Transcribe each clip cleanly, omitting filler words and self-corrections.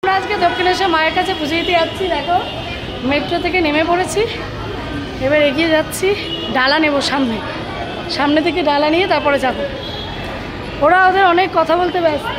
আমরা আজকে দক্ষিণেশ্বর মায়ের কাছে পুজো দিতে যাচ্ছি। দেখো মেট্রো থেকে নেমে পড়েছি, এবার এগিয়ে যাচ্ছি। ডালা নেব সামনে থেকে ডালা নিয়ে তারপরে যাব। ওরা ওদের অনেক কথা বলতে ব্যস্ত।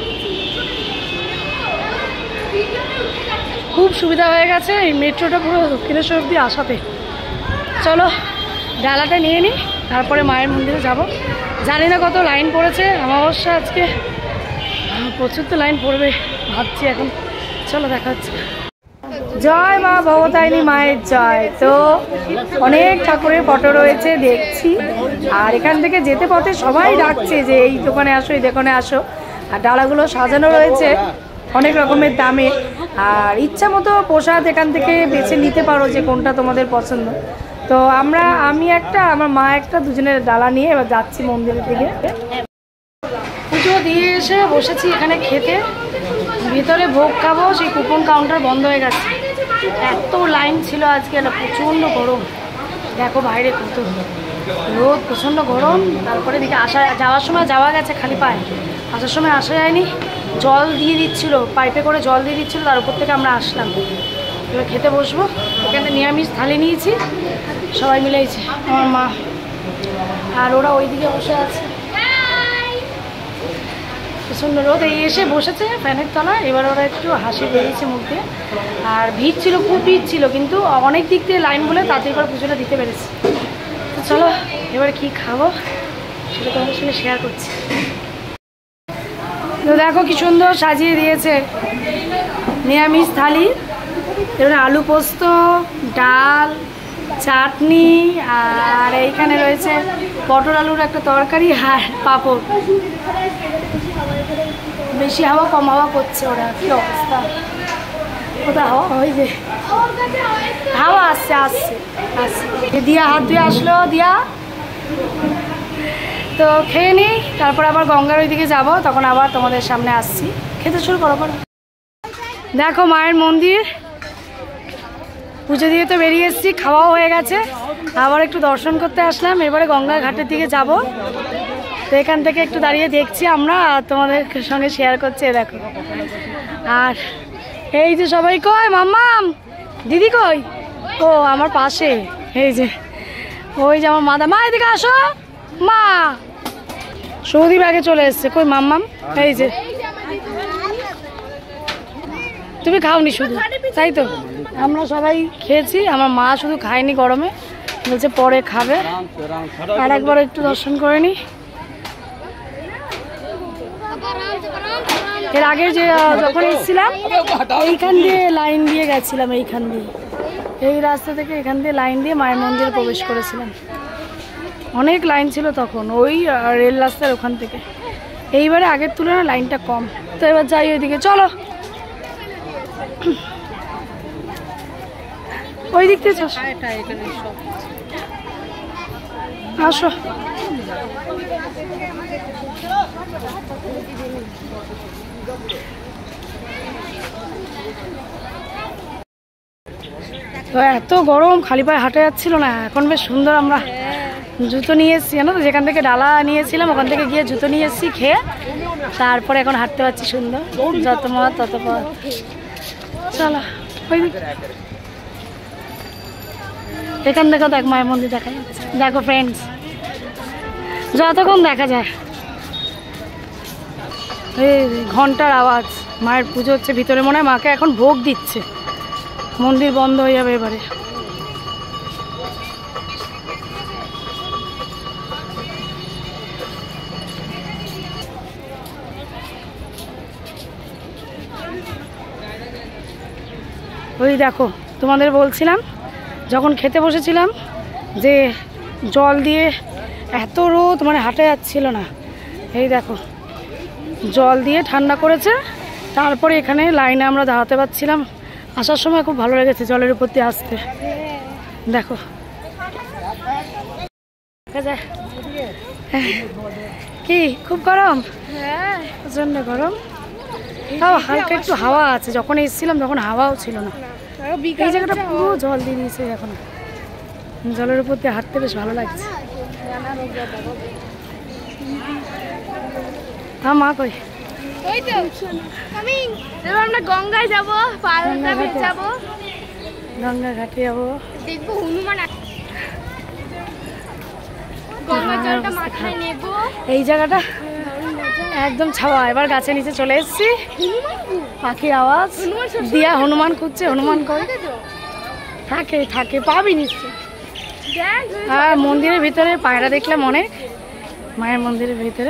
খুব সুবিধা হয়ে গেছে এই মেট্রোটা পুরো দক্ষিণেশ্বর অবধি আসাতে। চলো ডালাটা নিয়ে নিই, তারপরে মায়ের মন্দিরে যাব। জানি না কত লাইন পড়েছে, অমাবস্যা আজকে, প্রচুর তো লাইন পড়বে ভাবছি এখন। চলো দেখা হচ্ছে। জয় মা ভবতারিণী মায়ের জয়। তো অনেক ঠাকুরের ফটো রয়েছে দেখছি, আর এখান থেকে যেতে পথে সবাই ডাকছে যে এই দোকানে আসো, এই দোকানে আসো। আর ডালাগুলো সাজানো রয়েছে অনেক রকমের দামে, আর ইচ্ছা মতো প্রসাদ এখান থেকে বেছে নিতে পারো যে কোনটা তোমাদের পছন্দ। তো আমি একটা, আমার মা একটা, দুজনের ডালা নিয়ে এবার যাচ্ছি মন্দিরের দিকে। পুজো দিয়ে এসে বসেছি এখানে খেতে, ভিতরে ভোগ খাবো। সেই কুপন কাউন্টার বন্ধ হয়ে গেছে, এত লাইন ছিল আজকে, একটা প্রচণ্ড গরম। দেখো বাইরে কত রোদ, প্রচণ্ড গরম। তারপরে দিকে যাওয়ার সময় যাওয়া গেছে খালি পায়ে, আসার সময় আসা যায়নি। জল দিয়ে দিচ্ছিল, পাইপে করে জল দিয়ে দিচ্ছিল, তার উপর থেকে আমরা আসলাম। এবার খেতে বসবো। এখানে নিরামিষ থালি নিয়েছি, সবাই মিলেইছে, আমার মা আর ওরা ওইদিকে বসে আছে। প্রচণ্ড রোদ, এই এসে বসেছে ফ্যানের তলায়। এবার ওরা একটু হাসি বেরিয়েছে মুখে। আর ভিড় ছিল, খুব ভিড় ছিল, কিন্তু অনেক দিক দিয়ে লাইন বলে তাতে এবার পুজোটা দিতে পেরেছি। তো চলো এবার কি খাবো সেটা তোমাদের সঙ্গে শেয়ার করছি। তো দেখো কি সুন্দর সাজিয়ে দিয়েছে নিরামিষ থালি। এবার আলু পোস্ত, ডাল, চাটনি, আর এইখানে রয়েছে পটল আলুর একটা তরকারি আর পাঁপড়। বেশি হাওয়া কম হাওয়া করছে, ওরা কি অবস্থা। কোথায় হাওয়া? ওই যে হাওয়া আসছে আসছে আসছে। দিয়া হাত ধুয়ে আসলো, দিয়া। তো খেয়ে নিই, তারপর আবার গঙ্গার ওই দিকে যাবো, তখন আবার তোমাদের সামনে আসছি। খেতে শুরু করো। দেখো মায়ের মন্দির, পুজো দিয়ে তো বেরিয়ে এসেছি, খাওয়াও হয়ে গেছে। আবার একটু দর্শন করতে আসলাম। এবারে গঙ্গা ঘাটের দিকে যাব। তো এখান থেকে একটু দাঁড়িয়ে দেখছি আমরা, তোমাদের সঙ্গে শেয়ার করছি। দেখো, আর এই যে সবাই কই, মাম্মাম দিদি কই? ও আমার পাশে, এই যে ওই যে আমার মাদা। মা এদিকে আসো, মা। সৌদি আগে চলে এসছে, কই মাম্মাম? এই যে তুমি খাওনি শুধু, তাই তো? আমরা সবাই খেয়েছি, আমার মা শুধু খায়নি গরমে, বলছে পরে খাবে। আর একবার একটু দর্শন করে নি। এর আগে যে যখন এসেছিলাম এইখান দিয়ে লাইন দিয়ে গেছিলাম, এইখান দিয়ে, এই রাস্তা থেকে এখান দিয়ে লাইন দিয়ে মায়ের মন্দিরে প্রবেশ করেছিলাম। অনেক লাইন ছিল তখন, ওই রেল রাস্তার ওখান থেকে। এইবারে আগের তুলনায় লাইনটা কম। তো এবার যাই ওইদিকে, চলো। ওই দিক থেকে আসো। তো এত গরম, খালি পায়ে হাঁটা যাচ্ছিল না। এখন বেশ সুন্দর, আমরা জুতো নিয়ে এসেছি জানো তো, যেখান থেকে ডালা নিয়েছিলাম ওখান থেকে গিয়ে জুতো নিয়ে এসেছি খেয়ে, তারপরে এখন হাঁটতে পারছি সুন্দর। যত মত তত পথ। চলো ওই দিক। এখান দেখো, দেখ মায়ের মন্দির দেখা যাচ্ছে। দেখো ফ্রেন্ডস, যতক্ষণ দেখা যায় এই ঘন্টার আওয়াজ। মায়ের পুজো হচ্ছে ভিতরে, মনে হয় মাকে এখন ভোগ দিচ্ছে। মন্দির বন্ধ হয়ে যাবে এবারে। ওই দেখো, তোমাদের বলছিলাম যখন খেতে বসেছিলাম যে জল দিয়ে এত রোদ, মানে হাঁটা যাচ্ছিল না। এই দেখো জল দিয়ে ঠান্ডা করেছে, তারপরে এখানে লাইনে আমরা দাঁড়াতে পারছিলাম। আসার সময় খুব ভালো লেগেছে জলের উপর দিয়ে আসতে। দেখো কি খুব গরম, প্রচন্ড গরম। তাও হালকা একটু হাওয়া আছে, যখন এসেছিলাম তখন হাওয়াও ছিল না। এই জায়গাটা পুরো জল দিয়ে দিয়েছে, এখন জলের উপর দিয়ে হাঁটতে বেশ ভালো লাগছে। হ্যাঁ মা কই? ওই তো কামিং। এবার আমরা গঙ্গায় যাব, পালটা ভেজাবো, গঙ্গা ঘাটে যাবো, দেখবো হনুমান গঙ্গার জলটা মাথায় নেব। এই জায়গাটা একদম ছাওয়া। এবার গাছের নিচে চলে এসেছি, পাখির আওয়াজ দিয়া হনুমান খুঁজছে, হনুমান করে থাকে থাকে পাবি নিশ্চয়। আর মন্দিরের ভিতরে পায়রা দেখলাম অনেক, মায়ের মন্দিরের ভিতরে।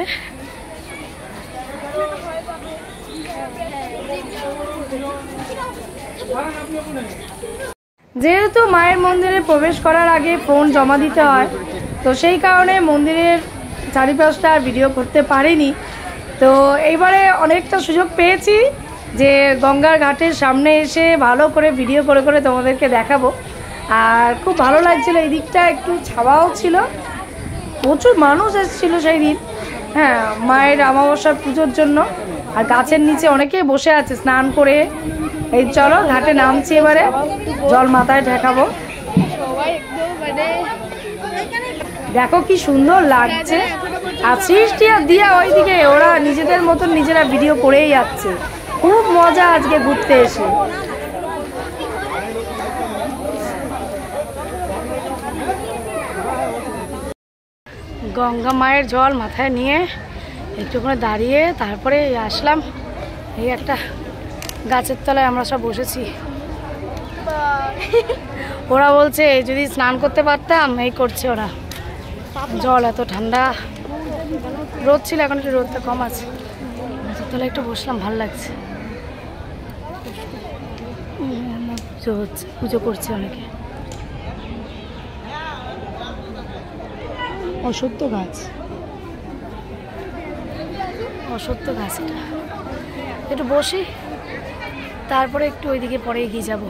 যেহেতু মায়ের মন্দিরে প্রবেশ করার আগে ফোন জমা দিতে হয়, তো সেই কারণে মন্দিরের চারিপাশটা ভিডিও করতে পারিনি। তো এইবারে অনেকটা সুযোগ পেয়েছি যে গঙ্গার ঘাটের সামনে এসে ভালো করে ভিডিও করে করে তোমাদেরকে দেখাবো। আর খুব ভালো লাগছিল, এই দিকটা একটু ছাওয়াও ছিল, প্রচুর মানুষ এসেছিল সেই দিন। হ্যাঁ, মায়ের অমাবস্যার পুজোর জন্য। আর গাছের নিচে অনেকেই বসে আছে স্নান করে। এই চলো ঘাটে নামছি, এবারে জল মাথায় ঠেকাবো। দেখো কি সুন্দর লাগছে। আর সৃষ্টি আর দিয়া ওইদিকে ওরা নিজেদের মতন নিজেরা ভিডিও করেই যাচ্ছে। খুব মজা আজকে ঘুরতে এসে। গঙ্গা মায়ের জল মাথায় নিয়ে একটুখানি দাঁড়িয়ে তারপরে আসলাম এই একটা গাছের তলায়। আমরা সব বসেছি, ওরা বলছে যদি স্নান করতে পারতাম। এই করছে ওরা, জল এত ঠান্ডা, রোদ ছিল, এখন একটু রোদটা কম আছে। গাছের তলায় একটু বসলাম, ভালো লাগছে। পুজো হচ্ছে, পুজো করছে অনেকে। অসত্য গাছ, অসত্য গাছ এটা। একটু বসি, তারপরে একটু ওইদিকে পরে এগিয়ে যাব।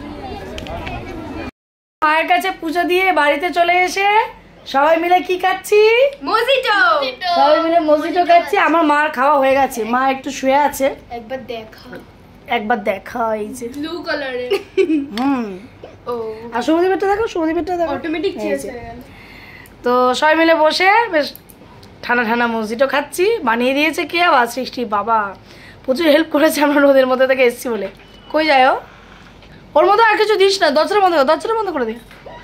মায়ের কাছে পুজো দিয়ে বাড়িতে চলে এসে সবাই মিলে কি খাচ্ছি? মজিটো। সবাই মিলে মজিটো খাচ্ছি। আমার মার খাওয়া হয়ে গেছে, মা একটু শুয়ে আছে। একবার দেখা, একবার দেখা। এই যে ব্লু কালারের। ও, আর সুমদীপেরটা দেখো, সুমদীপেরটা দেখো, অটোমেটিক চেঞ্জ হয়ে গেল। তো সবাই মিলে বসে বেশ ঠান্ডা ঠান্ডা মজিটো খাচ্ছি। বানিয়ে দিয়েছে কে? আবার সৃষ্টি। বাবা প্রচুর হেল্প করেছে, আমরা রোদের মধ্যে থেকে এসেছি বলে। কই যায় ও? ওর মধ্যে আর কিছু দিস না, দরজাটা বন্ধ কর, দরজাটা বন্ধ করে দে।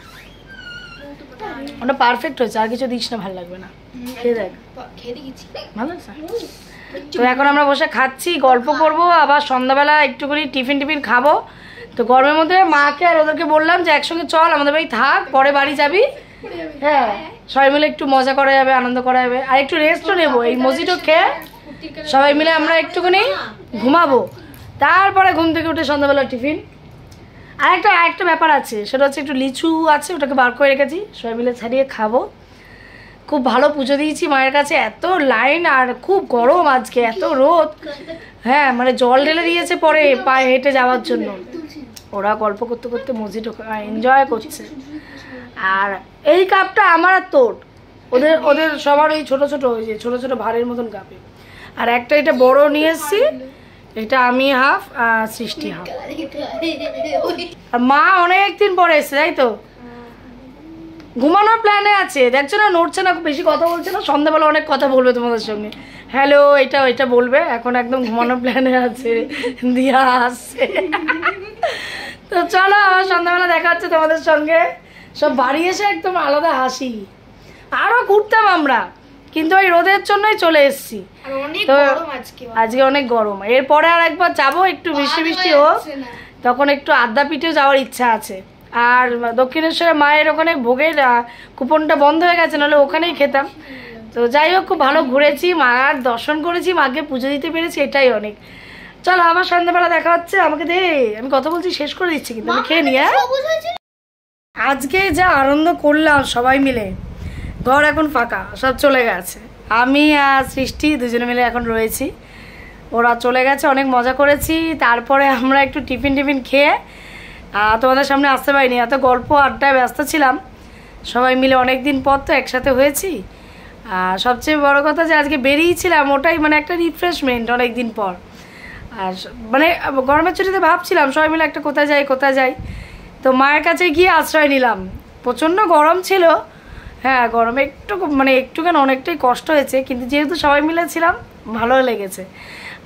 ওটা পারফেক্ট হয়েছে, আর কিছু দিস না, ভালো লাগবে না। খেয়ে দেখ, খেয়ে দেখেছি, ভালো আছে। তো এখন আমরা বসে খাচ্ছি, গল্প করব, আবার সন্ধ্যাবেলা একটু করে টিফিন টিফিন খাবো। তো গরমের মধ্যে মাকে আর ওদেরকে বললাম যে একসঙ্গে চল আমাদের বাড়ি থাক, পরে বাড়ি যাবি। হ্যাঁ, সবাই মিলে একটু মজা করা যাবে, আনন্দ করা যাবে, আর একটু রেস্টও নেবো। এই মজিটো খেয়ে সবাই মিলে আমরা একটুখানি ঘুমাবো, তারপরে ঘুম থেকে উঠে সন্ধ্যাবেলা টিফিন। আর একটা ব্যাপার আছে, সেটা হচ্ছে একটু লিচু আছে, ওটাকে বার করে রেখেছি, সবাই মিলে ছাড়িয়ে খাবো। খুব ভালো পুজো দিয়েছি মায়ের কাছে। এত লাইন, আর খুব গরম আজকে, এত রোদ। হ্যাঁ, মানে জল ঢেলে দিয়েছে পরে পায়ে হেঁটে যাওয়ার জন্য। ওরা গল্প করতে করতে মজিটো এনজয় করছে। আর এই কাপটা আমার আর তোর, ওদের ওদের সবার ওই ছোট ছোট, ওই যে ছোট ছোট ভারের মতন কাপে। আর একটা এটা বড় নিয়ে এসছি, এটা আমি হাফ আর সৃষ্টি হাফ। আর মা অনেকদিন পরে এসছে, তাই তো? ঘুমানোর প্ল্যানে আছে, দেখছো না, নড়ছে না, বেশি কথা বলছে না। সন্ধ্যাবেলা অনেক কথা বলবে তোমাদের সঙ্গে, হ্যালো এটা ওইটা বলবে। এখন একদম ঘুমানোর প্ল্যানে আছে, দিয়া আসছে। তো চলো, আবার সন্ধ্যাবেলা দেখা হচ্ছে তোমাদের সঙ্গে। সব বাড়ি এসে একদম আলাদা হাসি। আরও ঘুরতাম আমরা, কিন্তু ওই রোদের জন্যই চলে এসেছি। তো আজকে অনেক গরম। এরপরে আর একবার যাবো, একটু বৃষ্টি বৃষ্টি হোক, তখন একটু আদ্যাপীঠেও যাওয়ার ইচ্ছা আছে। আর দক্ষিণেশ্বরে মায়ের ওখানে ভোগের কুপনটা বন্ধ হয়ে গেছে, নাহলে ওখানেই খেতাম। তো যাই হোক, খুব ভালো ঘুরেছি, মার দর্শন করেছি, মাকে পুজো দিতে পেরেছি, এটাই অনেক। চলো, আবার সন্ধ্যাবেলা দেখা হচ্ছে। আমাকে দে, আমি কথা বলছি শেষ করে দিচ্ছি, কিন্তু আমি খেয়ে নিয়ে। আজকে যা আনন্দ করলাম সবাই মিলে, ঘর এখন ফাঁকা, সব চলে গেছে। আমি আর সৃষ্টি দুজনে মিলে এখন রয়েছি, ওরা চলে গেছে। অনেক মজা করেছি। তারপরে আমরা একটু টিফিন টিফিন খেয়ে তোমাদের সামনে আসতে পারিনি, এত গল্প আড্ডায় ব্যস্ত ছিলাম। সবাই মিলে অনেক দিন পর তো একসাথে হয়েছি। আর সবচেয়ে বড় কথা যে আজকে বেরিয়েছিলাম, ওটাই মানে একটা রিফ্রেশমেন্ট অনেক দিন পর। আর মানে গরমের ছুটিতে ভাবছিলাম সবাই মিলে একটা কোথায় যাই। তো মায়ের কাছে গিয়ে আশ্রয় নিলাম। প্রচণ্ড গরম ছিল, হ্যাঁ, গরমে একটুখানি অনেকটাই কষ্ট হয়েছে, কিন্তু যেহেতু সবাই মিলে ছিলাম ভালো লেগেছে।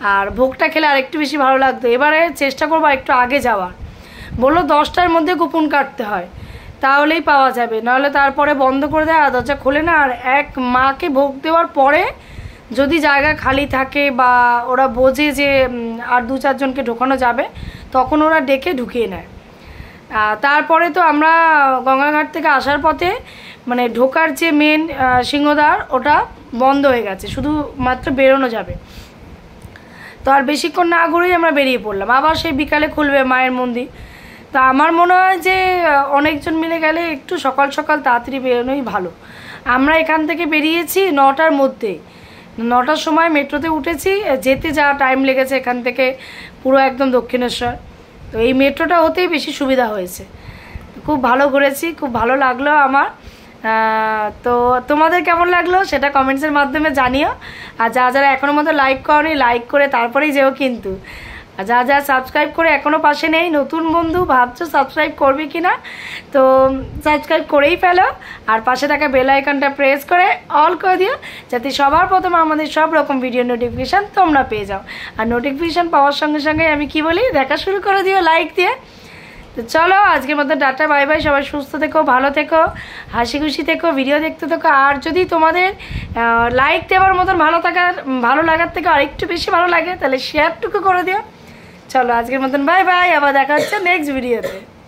আর ভোগটা খেলে আরেকটু বেশি ভালো লাগতো। এবারে চেষ্টা করবো একটু আগে যাওয়ার। বললো 10টার মধ্যে কুপন কাটতে হয়, তাহলেই পাওয়া যাবে, নাহলে তারপরে বন্ধ করে দেয় আর দরজা খোলে না। আর এক মাকে ভোগ দেওয়ার পরে যদি জায়গা খালি থাকে বা ওরা বোঝে যে আর 2-4 জনকে ঢোকানো যাবে, তখন ওরা ডেকে ঢুকিয়ে নেয়। তারপরে তো আমরা গঙ্গাঘাট থেকে আসার পথে মানে ঢোকার যে মেন সিংহদ্বার ওটা বন্ধ হয়ে গেছে, শুধুমাত্র বেরোনো যাবে। তো আর বেশিক্ষণ না ঘুরেই আমরা বেরিয়ে পড়লাম। আবার সেই বিকালে খুলবে মায়ের মন্দির। তো আমার মনে হয় যে অনেকজন মিলে গেলে একটু সকাল সকাল তাড়াতাড়ি বেরোনোই ভালো। আমরা এখান থেকে বেরিয়েছি 9টার মধ্যে, 9টার সময় মেট্রোতে উঠেছি। যেতে যা টাইম লেগেছে এখান থেকে পুরো একদম দক্ষিণেশ্বর। তো এই মেট্রোটা হতেই বেশি সুবিধা হয়েছে। খুব ভালো ঘুরেছি, খুব ভালো লাগলো আমার। তো তোমাদের কেমন লাগলো সেটা কমেন্টসের মাধ্যমে জানিও। আর যারা এখনো মতো লাইক করনি, লাইক করে তারপরেই যেও কিন্তু। আর যা সাবস্ক্রাইব করে এখনও পাশে নেই, নতুন বন্ধু ভাবছো সাবস্ক্রাইব করবে কি না, তো সাবস্ক্রাইব করেই ফেলো। আর পাশে থাকা বেল আইকনটা প্রেস করে অল করে দিও, যাতে সবার প্রথমে আমাদের সব রকম ভিডিও নোটিফিকেশান তোমরা পেয়ে যাও। আর নোটিফিকেশান পাওয়ার সঙ্গে সঙ্গে আমি কি বলি, দেখা শুরু করে দিও লাইক দিয়ে। তো চলো আজকের মতো টাটা, বাই বাই। সবাই সুস্থ থেকো, ভালো থেকো, হাসি খুশি থেকো, ভিডিও দেখতে থেকো। আর যদি তোমাদের লাইক দেওয়ার মতন ভালো লাগার থেকে আরেকটু বেশি ভালো লাগে, তাহলে শেয়ারটুকু করে দিও। চলো আজকের মতন বাই বাই, আবার দেখা হচ্ছে নেক্সট ভিডিওতে।